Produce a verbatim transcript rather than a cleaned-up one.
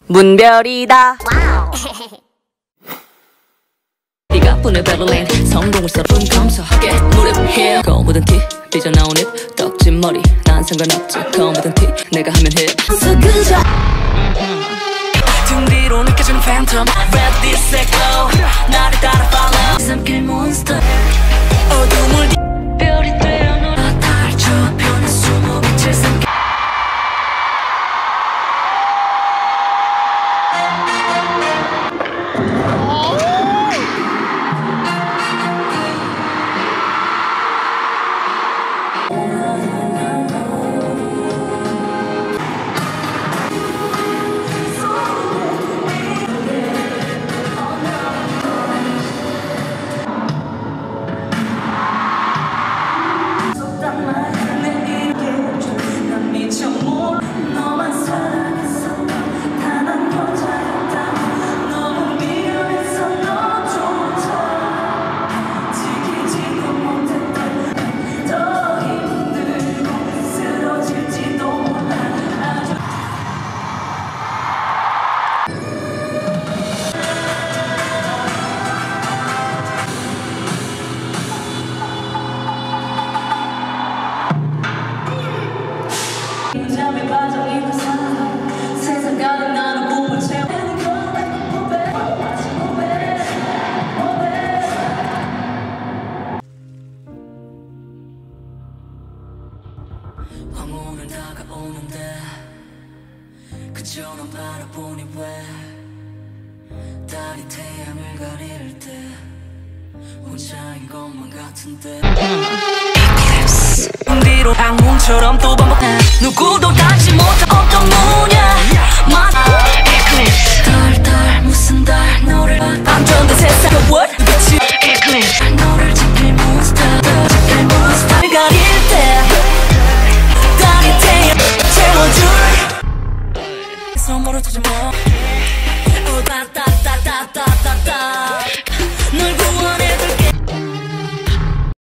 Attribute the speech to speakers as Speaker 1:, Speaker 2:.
Speaker 1: 문별이다.
Speaker 2: 네가 보내 베를린 성공을 서로 감사하게 무릎해 거묻은 티 삐져나온 입 떡진 머리 난 상관없지 거묻은 티 내가 하면 힙 그저 등 뒤로 느껴지는 팬텀 Red this glow 나를 따라 follow 삼킬 몬스터 어둠을 별이 되어 너라 달쳐 변한 수모 빛을 삼켜 잠에 빠져 있는 사람 세상 가득 나는 꿈을 채우는 황혼은 다가오는데 그저 넌 바라보니 왜 달이 태양을 가릴 때 혼자인 것만 같은데 뒤로 악몽처럼 또 반복해 누구도 닿지 못한 어떤 무냐 맞아 덜덜 무슨 달 너를 안전된 세상